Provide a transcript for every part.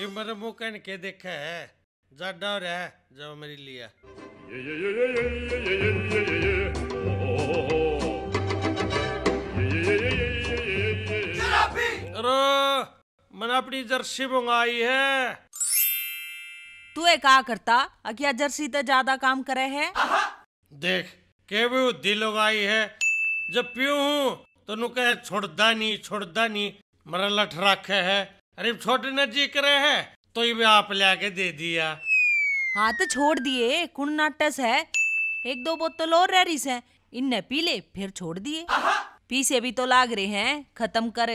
ये मेरे मुंह कहने के देखा है जा डर है जाओ मेरी लिया अरे मैंने अपनी जर्सी मंगाई है। तू ये क्या करता क्या जर्सी तो ज्यादा काम करे है। देख के भी उद्दी लगाई है जब पीऊ हूँ तो नु कहे छोड़दा नहीं मरा लठ रखे है। अरे छोटे नजीक रहे है तो ये भी आप लाके दे दिया। हाँ तो छोड़ दिए कुण नाटस है। एक दो बोतल और रह रही है इनने पी ले फिर छोड़ दिए। पीछे भी तो लाग रहे हैं खत्म करे।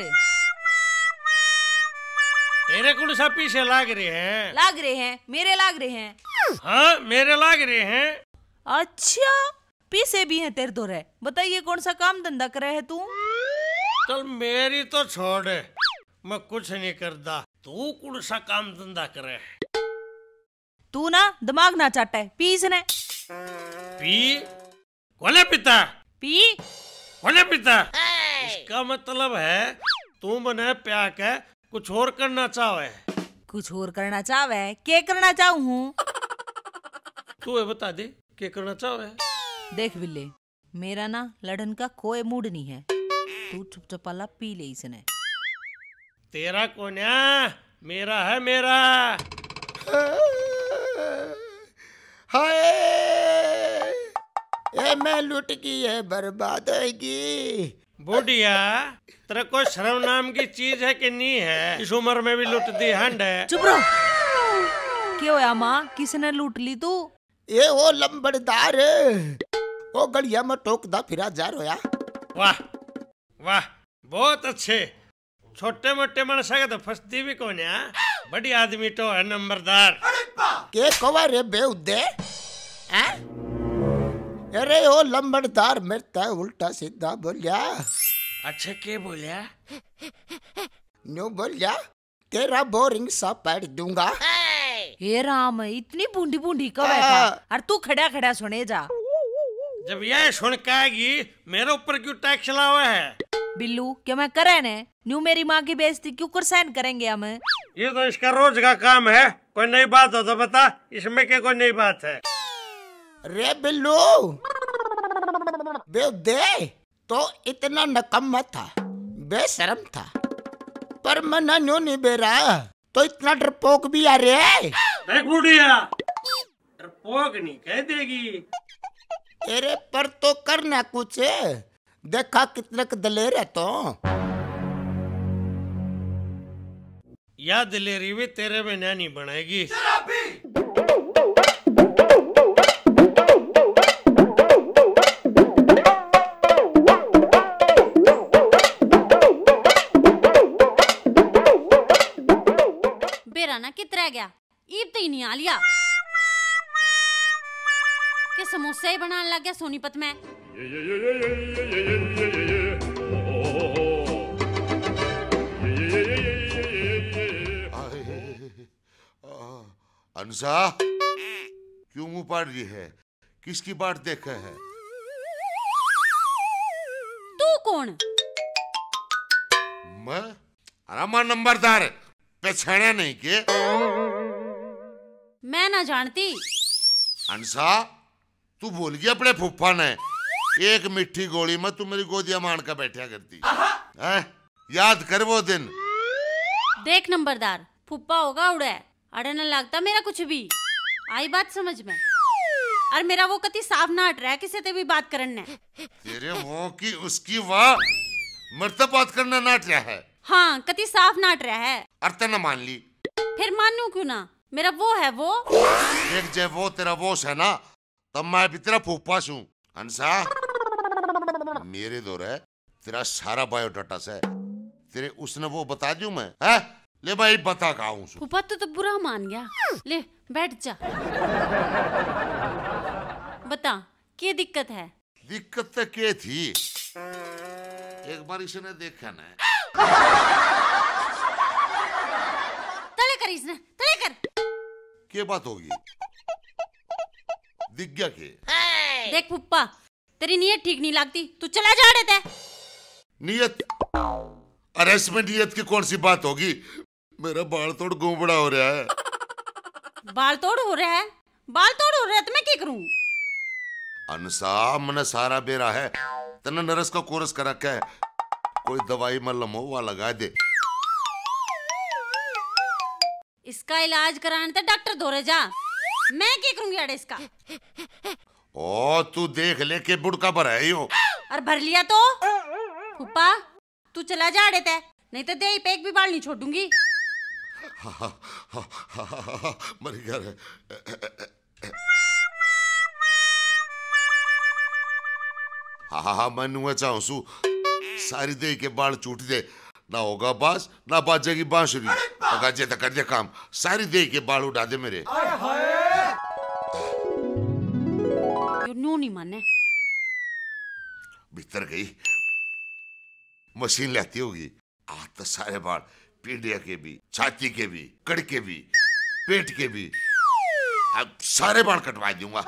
तेरे कौन सा पीछे लाग रहे हैं मेरे लाग रहे हैं। हाँ मेरे लाग रहे हैं। अच्छा पीछे भी हैं तेरे दो रहे। बताइए कौन सा काम धंधा करे है तू। चल मेरी तो छोड़ मैं कुछ नहीं करता तू कौन सा काम धंधा करे। तू ना दिमाग ना चाटा है पी इसने। पी कोने पिता पी कोने पिता। इसका मतलब है तू मने प्या के कुछ और करना चाहे। कुछ और करना चाहे क्या करना चाहूँ हूँ। तू बता दे क्या करना चाहे। देख बिल्ले मेरा ना लड़न का कोई मूड नहीं है। तू चुपचाप पी ले इसने। तेरा कोन्या मेरा है मेरा। हाय ये मैं लुट की है बर्बाद होगी। बुढ़िया तेरा कोई शर्म नाम की चीज है कि नहीं है। इस उम्र में भी लुट दी हंड है। चुप रहो। क्या होया माँ किसने लूट ली तू। ये वो लंबड़दार वो गलिया में टोकदा फिरा जा रोया। वाह वाह बहुत अच्छे। छोटे मोटे मनसा के तो फंसती भी कौन है। बड़ी आदमी तो है नंबरदार। के कवा रे बेउदे अरे ओ लंबड़दार मेरे उल्टा सीधा बोलिया। अच्छा के बोलिया न्यू बोलिया तेरा बोरिंग सा पैड दूंगा। हे राम इतनी बूंदी बूंदी कब बैठा और तू खड़ा खड़ा सुने जा। जब यह सुन के आएगी मेरे ऊपर क्यों टैक्स चला हुआ है। बिल्लू क्या मैं करे ने न्यू मेरी माँ की बेइज्जती क्यों कर सहन करेंगे हम। ये तो इसका रोज का काम है। कोई नई बात हो तो बता इसमें क्या कोई नई बात है। रे बिल्लू बेउदे तो इतना नकम्मा था बेशरम था पर मना न्यू नहीं बेरा तो इतना डरपोक भी आ रहे। देख बुढ़िया डरपोक नहीं कह देगी। अरे पर तो करना कुछ देखा कितने दलेर है तो। या दिलेरी भी तेरे में नहीं बनाएगी। बेराना कितना गया ईब तो ही नहीं आ लिया के समोसे ही बनाने लग गया सोनीपत में। अंसा क्यों मुंह पाड़ रही है। किसकी बात देख है। तू कौन। मैं अरे नंबरदार पहचाना नहीं के। मैं ना जानती। अंसा तू भूल गया अपने फूफा ने। एक मिट्टी गोली में तू मेरी गोदिया मान कर बैठा करती है। याद कर वो दिन। देख नंबरदार फूफा होगा उड़े अड़े न लगता मेरा कुछ भी। आई बात समझ में। और मेरा वो कति साफ ना हट रहा है किसी से भी बात करने। तेरे वो की उसकी वाह मरता बात करना नाट रहा है। हाँ कति साफ नाट रहा है। अर्थ न मान ली फिर मानू क्यों ना। मेरा वो है वो। देख जय वो तेरा वोश है ना तब मैं भी तेरा फूफा हूँ। हंसा मेरे दौर है तेरा सारा बायोडाटा से तेरे उसने वो बता दूं मैं है। ले भाई बता कहा हूँ फूफा तो बुरा मान गया। ले बैठ जा। बता क्या दिक्कत है। दिक्कत तो क्या थी एक बार इसने देखा ना। तले कर इसने तले कर। क्या बात होगी दिख गया के। देख फूफा तेरी नीयत ठीक नहीं लगती तू चला जा रहे थे। नियत अरे इसमें नियत की कौन सी बात होगी। मेरा बाल तोड़ गोबड़ा हो रहा है। बाल तोड़ हो रहा है? बाल तोड़ हो रहा है तो मैं क्या करूं? अनसा मन सारा बेरा है, तना नरस का कोरस करा क्या है, कोई दवाई मल्लम हो वह लगा दे। इसका इलाज कराने तो डॉक्टर धोरे जा, मैं क्या करूंगी अड़े इसका। ओ तू देख ले के बुड़का भर है यो। और भर लिया तो फूफा तू चला जा अड़े ते, नहीं तो दे पे एक भी बाल नहीं छोड़ूंगी। मर गया। हाँ मैं नुआ चाहूं सू सारी दे के बाल चूट दे, ना होगा बास ना बाजेगी बांसुरी। अगर जे तक कर दे काम, सारी दे के बाल उड़ा दे मेरे। न्यू नहीं माने। भीतर गई मशीन लेती होगी, आज तो सारे बाल पीढ़िया के भी, छाती के भी, कड़ के भी, पेट के भी, अब सारे बाल कटवा दूंगा।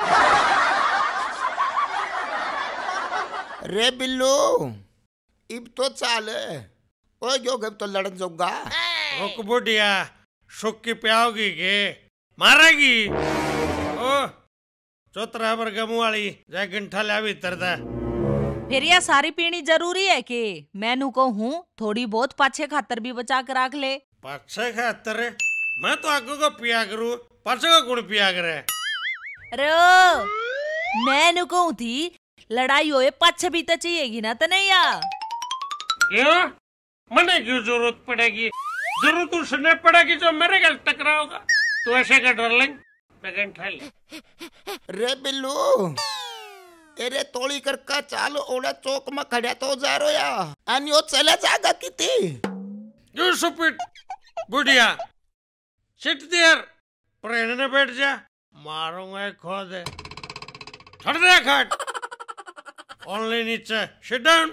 रे बिल्लू इब तो चाल ओ जो तो लड़न जोगा। रुक बुढ़िया, सुख की प्याओगी के मारेगी। ओ चौतरा पर गमू वाली जाए गंठा ले भीतर दा। फिर यह सारी पीनी जरूरी है कि मैनू को हूँ थोड़ी बहुत पाछे खातर भी बचा कर रख ले। पाछे खातर मैं तो आगू को पिया करूँ, पाछे को गुण पिया करे। रो मैनू कहूँ थी लड़ाई होए पाछे भी तो चाहिएगी ना, तो नहीं या? क्यों मने क्यों जरूरत पड़ेगी? जरूरत उसने पड़ेगी जो मेरे गल टकराओगा। तू ऐसे का डार्लिंग गंठा ले। रे बिल्लू एरे तोड़ी कर का चाल ओड़ा चौक में खड़ा तो जा रो या अनियो चला जागा किती। यू सुपिट बुढ़िया, सिट देयर प्रेन ने बैठ जा, मारूंगा खो दे। छोड़ दे खाट, ओनली नीचे सिट डाउन।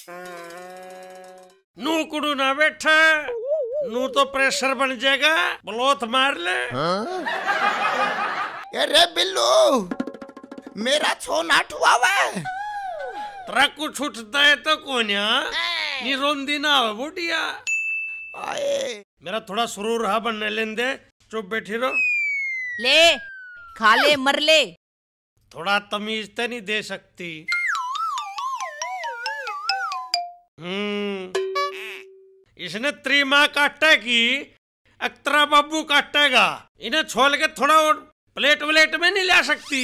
नू कुड़ू ना बैठा, नू तो प्रेशर बन जाएगा, ब्लोथ मार ले। अरे बिल्लू मेरा छो नाठुआ है। तेरा कुछ उठता है तो कोन्या नी रोंदी ना हो बुढ़िया। आए मेरा थोड़ा सुरूर हा बनने लेंदे, चुप बैठी रहो। ले खा ले मर ले। थोड़ा तमीज तो नहीं दे सकती। इसने त्रिमा काटेगी, अख्तरा बाबू काटेगा, इन्हें छोड़ के थोड़ा और प्लेट व्लेट में नहीं ला सकती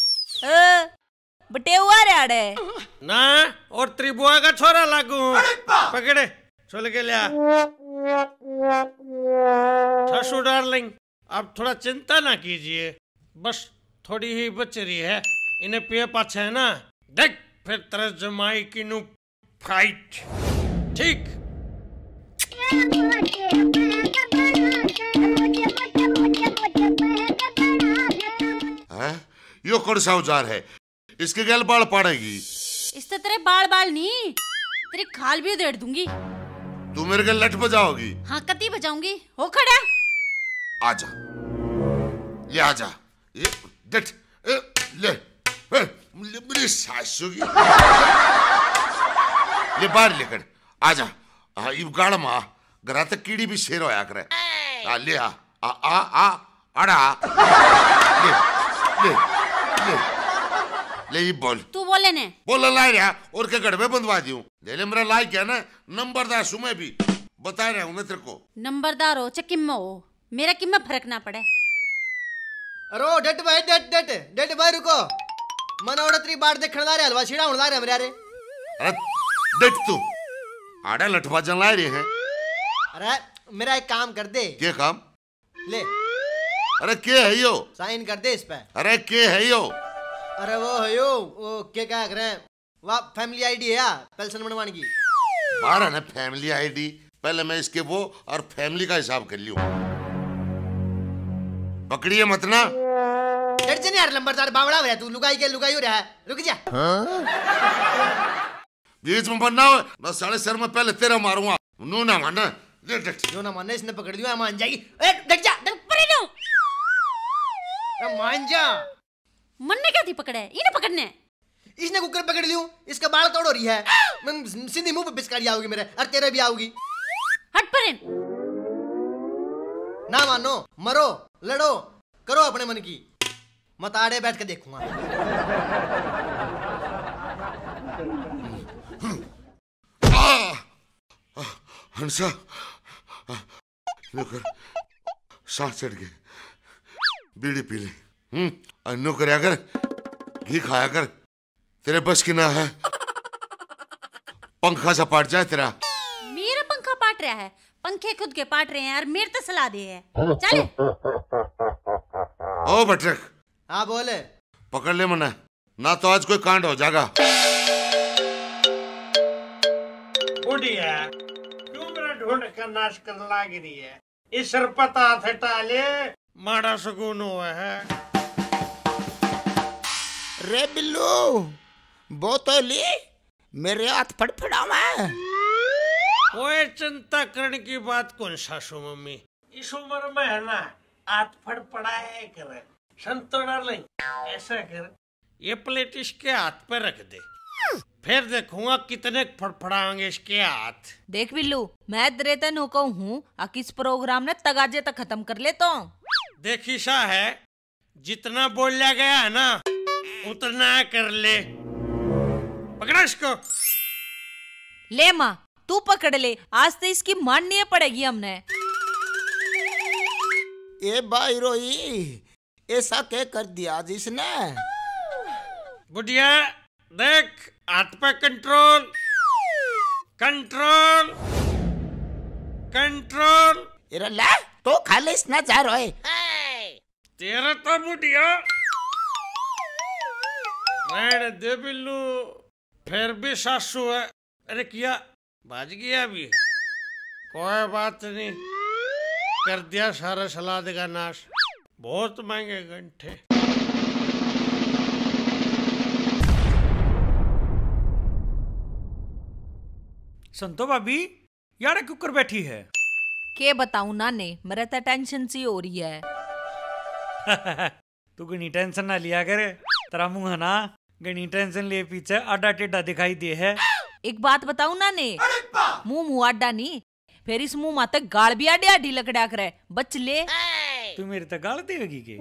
बटे हुआ रे ना। और त्रिबुआ का छोरा लागू पकड़े छोड़ के लिया। छाशु डार्लिंग आप थोड़ा चिंता ना कीजिए, बस थोड़ी ही बच रही है, इन्हें पिए पाछे है ना। देख फिर तरह जमाई की नु फाइट ठीक। यो कौन सा औजार है, इसके गल बाल पाड़ेगी। इससे तेरे बाल बाल नहीं, तेरी खाल भी उधेड़ दूंगी। तू मेरे गल लठ बजाओगी? हाँ कती बजाऊंगी, हो खड़ा। आजा ले आजा, ये डट ले मेरी सासू की ले बाहर लेकर आजा। इब गाड़ मा घरा तक कीड़ी भी शेर होया करे। ले आ आ आ आ अड़ा ले ले ले ले ये बोल। तू बोले ने बोला ला रहा और के गड़ में बंधवा दियो। ले ले मेरा लाइक है ना, नंबरदार सुमे भी बता रहा हूँ मैं तेरे को। नंबरदार हो चाहे किम्मा हो, मेरा किम्मा फर्क ना पड़े। अरे डट भाई डट भाई रुको, मन औरतरी बाढ़ देखने ला रहे हलवा छीड़ा उड़ा रहे मेरे। अरे देख तू आड़ा लठवा जला रहे हैं। अरे मेरा एक काम कर दे। क्या काम? ले अरे के है यो? साइन कर दे इस पे। अरे के है यो? अरे वो है यो, वो क्या कर रहे हैं, वाह फैमिली आईडी है यार, पेंशन बनवाने की। बारह ना फैमिली आईडी, पहले मैं इसके वो और फैमिली का हिसाब कर लियो। पकड़िए मत ना। डट जा यार, लंबरदार बावड़ा हो रहा है तू, लुगाई हो रहा है, रुक जा। बीच में बनना हो ना, साढ़े सर में पहले तेरा मारूंगा। नू ना मानना, जो ना मानना इसने पकड़ लिया, मान जाएगी। डट जा, मान जा। मन्ने क्या थी पकड़े, इन्हें पकड़ने। इसने कुकर पकड़ लियो, इसका बाल तोड़ हो रही है, मैं सीधी मुंह पे पिचकारी आओगी मेरे, और तेरे भी आओगी। हट परेन। ना मानो मरो लड़ो करो अपने मन की, मत आड़े बैठ के देखूंगा। हंसा नौकर सांस चढ़ गए, बीड़ी पी ले। अन्नो करया कर, घी खाया कर, तेरे बस की ना है। पंखा सा पाट जाए तेरा। मेरा पंखा पाट रहा है, पंखे खुद के पाट रहे हैं यार, मेरे तो सलाह दे है। चले ओ बटरक। हाँ बोले। पकड़ ले मना, ना तो आज कोई कांड हो जाएगा। बुढ़िया क्यों मेरा ढूंढ का नाश कर लाग रही है? इस सरपत हाथ हटा ले, माड़ा सुकून हुआ है। रे बिल्लू बोतली मेरे हाथ फड़फड़ावा। कोई चिंता करने की बात कौन सासू मम्मी, इस उम्र में है ना हाथ फड़फड़ाए करे। संतो डार्लिंग ऐसा कर, ये प्लेट इसके हाथ पे रख दे, फिर देखूंगा कितने फड़फड़ाएंगे इसके हाथ। देख बिल्लू, मैं तेरे तेनू कहूँ किस प्रोग्राम ने तगाजे तक खत्म कर ले तो। देखी सा है, जितना बोला गया है ना उतना कर ले। पकड़ा इसको। ले माँ तू पकड़ ले, आज तो इसकी माननी पड़ेगी हमने। ए भाई रोई, ऐसा क्या कर दिया आज इसने? बुढ़िया देख, हाथ पे कंट्रोल कंट्रोल कंट्रोल। इरा ला तो खाली इसना जा रहे। तेरा तो बुढ़िया रहने दे बिल्लू, फिर भी सासू है। अरे किया बाज गया भी, कोई बात नहीं, कर दिया सारा सलाद का नाश। बहुत महंगे घंटे। संतो भाभी यार क्यों कर बैठी है? के बताऊं नाने, मेरे तो टेंशन सी हो रही है। तू गनी टेंशन ना लिया करे, तेरा मुंह है ना गनी टेंशन लिए पीछे आडा टेढ़ा दिखाई दे है। एक बात बताऊं नाने, मुंह आडा नहीं, फिर इस मुंह माते गाल भी आडी आडी लकड़ा करे, बच ले। तू मेरे तक गाल देगी के?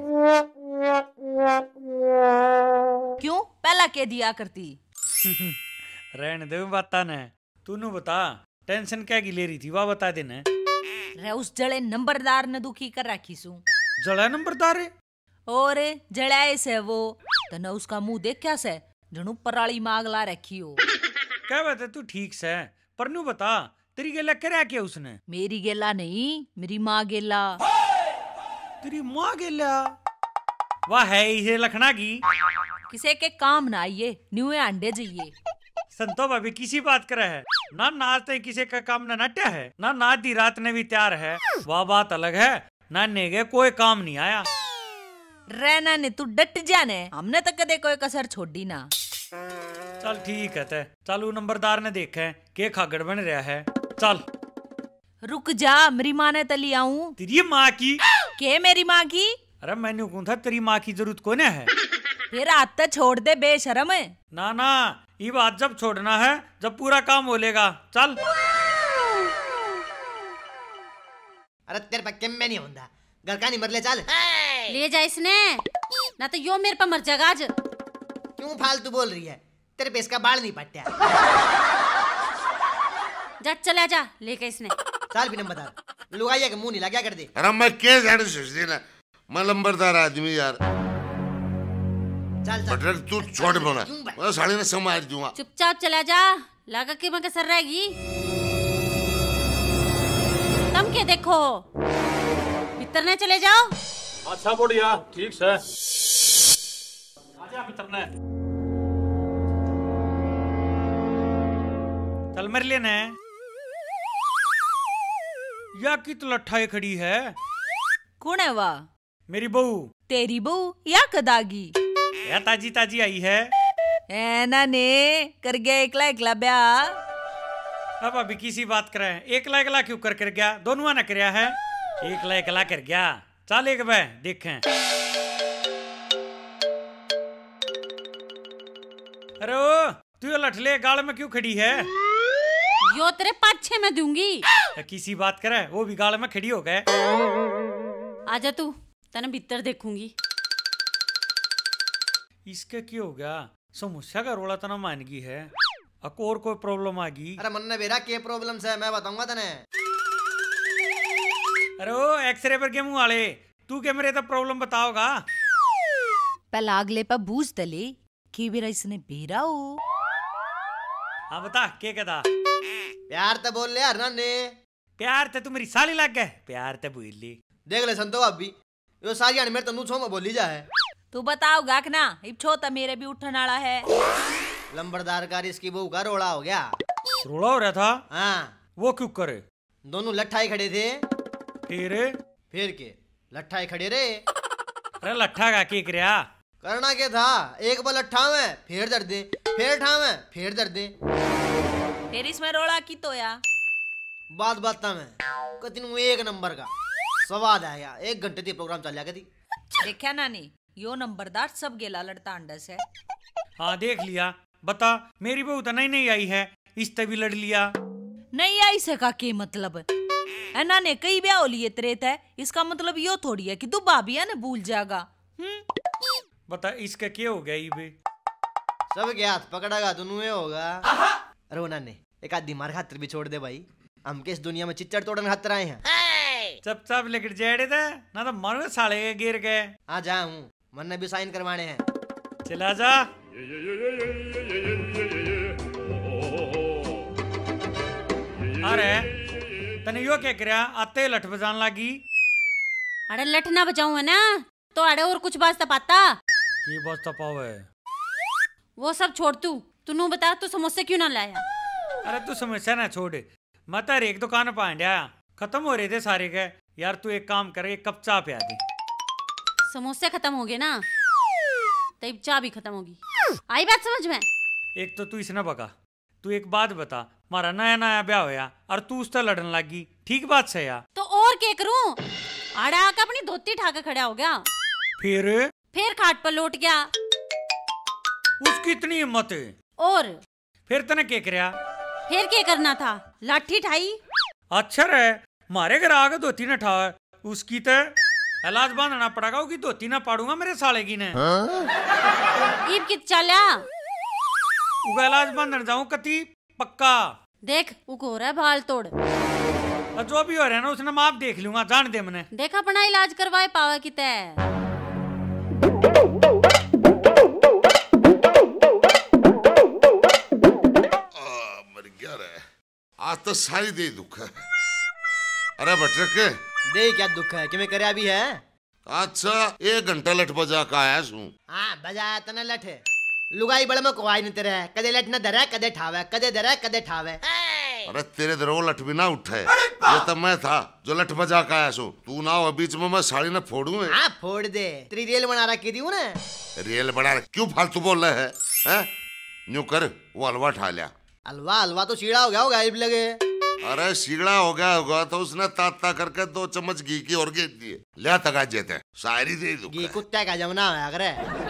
क्यों पहला के दिया करती? रहने दे बाता ने, तूने बता टेंशन क्या की ले रही थी, वाह बता देना। रे उस जड़े नंबरदार ने दुखी कर रखी सू। जड़ा नंबरदार है? और जड़ाए से वो तो न उसका मुंह देख क्या से जणू पराली मांग ला रखी हो। क्या बात है, तू ठीक से पर नू बता तेरी गेला क्या किया उसने? मेरी गेला नहीं, मेरी माँ गेला। तेरी माँ गेला? वाह है इसे लखना की किसी के काम ना आइए, न्यूए अंडे जाइए। संतो भाभी किसी बात करे है ना, नाचते किसी का काम ना नट्या है ना, नाच दी रात ने भी तैयार है, वह बात अलग है। ना नेगे कोई काम नहीं आया। रहना ने तू डट जाने, हमने तो कदे कोई कसर छोड़ी ना। चल ठीक है ते, चल नंबरदार ने देखे के खागड़ बन रहा है। चल रुक जा, मेरी माँ ने तली आऊं। तेरी माँ की? के मेरी माँ की? अरे मैंने कौन था तेरी माँ की जरूरत कोने है? फिर हाथ तो छोड़ दे बेशरम। ना ना ये बात जब छोड़ना है जब पूरा काम हो लेगा। चल। अरे तेरे पे केम में नहीं होता, घर का नहीं मर ले। चल ले जा इसने, ना तो यो मेरे पर मर जाएगा आज। क्यों फालतू बोल रही है, तेरे पे इसका बाल नहीं पट्टा। जा चला जा लेके इसने। चल भी नंबरदार, लुगाइया के मुंह नहीं लगा कर दे। अरे मैं क्या जाने सोचती ना, मैं लंबरदार आदमी यार। चल चल बटरक तू छोड़ बोला, मैं साड़ी ने समाज दूंगा। चुपचाप चला जा, लगा के मैं कसर रहेगी। तुम क्या देखो, भीतर ने चले जाओ। अच्छा बढ़िया ठीक है, आजा भीतर ने। चल मेरे लिए ने या की तो लट्ठाई खड़ी है। कौन है वाह? मेरी बहू। तेरी बहू या कदागी? या ताजी ताजी आई है। ना ने कर गया एकला एकला ब्याह। अब अभी किसी बात करे, एकला एकला क्यों कर गया, दोनों ने करया है, एकला एकला कर गया। चल एक बार देखें। अरे ओ तू ये लठले गाल में क्यों खड़ी है? यो तेरे पाछे में दूंगी। किसी बात करे वो भी गाल में खड़ी हो गए। आजा तू, तने भीतर देखूंगी। इसके क्या हो गया? समस्या का रोला तना मान गई है, और कोई प्रॉब्लम आ गई? अरे मन ने बेरा के प्रॉब्लम है मैं बताऊंगा तने। अरे ओ एक्सरे पर के मुंह वाले, तू के मेरे तो प्रॉब्लम बताओगा? पहला अगले पर बूझ तले कि बेरा इसने बेरा हो। हाँ बता, के कहता? प्यार तो बोल ले यार नाने। प्यार ते तू मेरी साली लग गए, प्यार ते बोल ली। देख ले संतो आप भी यो सारी आने मेरे तनु छो में बोली जा है। तू बताओगा कि ना, इब छो तो मेरे भी उठन वाला है। लंबरदार का इसकी बहू का रोड़ा हो गया। रोला हो रहा था? हाँ। वो क्यों करे? दोनों लट्ठाई खड़े थे। फिर के लट्ठाई खड़े रे। अरे लट्ठा का की करया? करना क्या था, एक बार लट्ठा में फिर दर्द दे, फिर ठा में फिर दर्द दे। फिर इसमें रोड़ा की तो या बात में कतिन एक नंबर का स्वाद आया। 1 घंटे ती प्रोग्राम चल जाएगा थी। देखा नानी, यो नंबरदार सब गेला लड़ता अंडस है। हाँ देख लिया। बता, मेरी बहू तो नहीं आई है, इस तभी लड़ लिया। नहीं आई सका के मतलब है ने कई ब्याह हो लिए त्रेत है, इसका मतलब यो थोड़ी है कि तू भाभी है ना भूल जाएगा। बता इसका क्या हो गया? ये सब के हाथ पकड़ागा तो नुए होगा। अरे वो नाने एक आधी मार खातिर भी छोड़ दे भाई, हम के इस दुनिया में चिच्चड़ तोड़न खातिर आए हैं। चप लेकर जेड़े थे ना तो मारो साले गिर गए। आ जा हूँ, मन ने भी साइन करवाने हैं। चला जा। अरे तने यो क्या करया? आते लठ बजान लागी। अरे लठ ना बजाऊं है ना तो अरे और कुछ बात पाता की बात पावे? वो सब छोड़, तू बता, तू समोसे क्यों ना लाया? अरे तू समस्या ना छोड़, मैं तो एक दुकान पांड्या खत्म हो रहे थे सारे के। यार तू एक काम कर, एक कप चाय पिया दे। समोसे खत्म हो गए ना तब चाय भी खत्म होगी। आई बात समझ में? एक तो तू इसने बका, तू एक बात बता, मारा नया नया ब्याह होया और तू उससे लड़न लगी, ठीक बात से यार? तो और क्या करूं? आड़ा आकर अपनी धोती ठाकर खड़ा हो गया, फिर खाट पर लौट गया। उसकी इतनी हिम्मत है? और फिर तने क्या करया? फिर क्या करना था, लाठी ठाई। अच्छा रे, मारे घर आगे धोती न ठा, उसकी तो इलाज बांधना पड़ेगा, उसकी धोती ना पाड़ूंगा मेरे साले की ने। ईब कित चाल्या उगा इलाज बांधन जाऊं कती पक्का। देख उको हो रहा है भाल तोड़। जो भी हो रहा है ना उसने माप देख लूंगा, जान दे मने। देख अपना इलाज करवाए पावा की तय। मर गया रे, आज तो सारी दे दुख है। अरे बटरक दे क्या दुख है कि मैं करया भी है। अच्छा 1 घंटा लठ बजा का आया सू। हाँ बजाया तने लठ, लुगाई बड़े में कोई नहीं तेरे, कदे लठ न धरे कदे ठावे, कदे धरे कदे ठावे। अरे तेरे दरो लठ भी ना उठे, ये तो मैं था जो लठ बजा का आया सू। तू ना हो बीच में, मैं साड़ी न फोड़ू। हाँ फोड़ दे, तेरी रेल बना रखी थी ना। रेल बना रखी? क्यों फालतू बोल रहे हैं? न्यू कर, वो हलवा ठा लिया। हलवा तो सीढ़ा हो गया होगा गायब लगे। अरे सीढ़ा हो गया होगा तो उसने ताता करके 2 चम्मच घी की और गेंद दिए, लिया तगा जेते शायरी दे दू। घी कुत्ते का जमना है अगर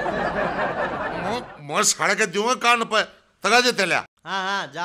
मैं साड़े के दूंगा कान पे, तगा जेते लिया। हाँ जा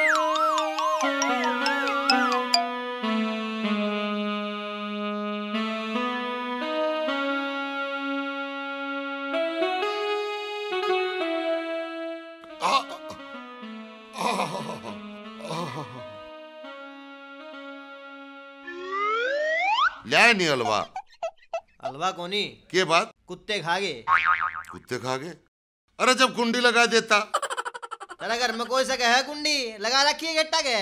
लिया नहीं हलवा? हलवा कोनी के बात? कुत्ते खा गए। कुत्ते खा गए? अरे जब कुंडी लगा देता। तेरा घर में कोई सके है कुंडी लगा रखी है गेट्टा के?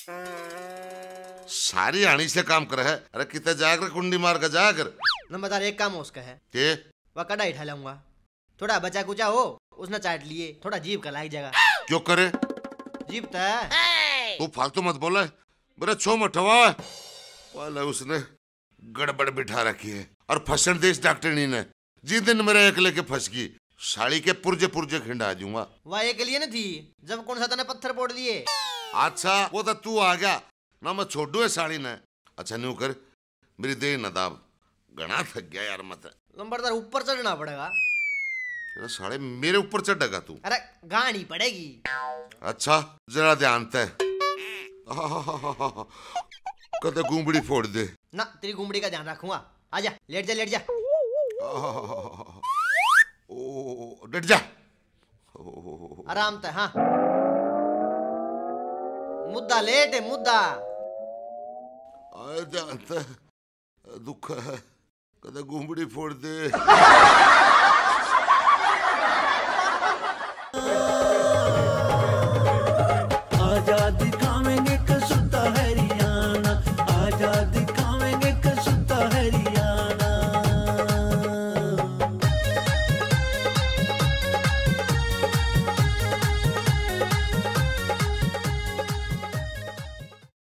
सारी आनी से काम करे है। अरे कितने जाकर कुंडी मार कर जाकर न बता, एक काम हो उसका है के वह कढ़ाई उठा लाऊंगा, थोड़ा बचा कुचा हो उसने चाट लिए, थोड़ा जीभ का लाई जगह। क्यों करे? जीभ तो तू फालतू मत बोला, मेरे छो मठवा वाला उसने गड़बड़ बिठा रखी है। और फसन देश डॉक्टरनी ने जिस दिन मेरे एक लेके फंस गई, साड़ी के पुर्जे पुर्जे खिंडा दूंगा। वह एक लिए न थी जब कौन सा तने पत्थर फोड़ दिए। अच्छा वो तो तू आ गया ना, मैं छोड़ू है साड़ी ने। अच्छा न्यू कर, मेरी देह न दाब, घना थक गया यार मत। लंबरदार ऊपर चढ़ना पड़ेगा। साड़े मेरे ऊपर चढ़ेगा तू? अरे गाड़ी पड़ेगी। अच्छा जरा ध्यान ते कदे गुमड़ी फोड़ दे ना, तेरी गुमड़ी का ध्यान रखूंगा। आजा लेट जा लेट जा। ओ डट जा। आराम से हाँ। मुद्दा लेट है मुद्दा। जानता दुख है कदा घुमड़ी फोड़ दे।